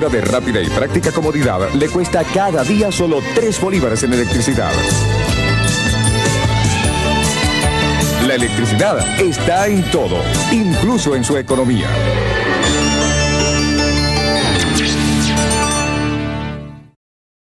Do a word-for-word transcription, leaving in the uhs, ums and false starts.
factura de rápida y práctica comodidad le cuesta cada día solo tres bolívares en electricidad. La electricidad está en todo, incluso en su economía.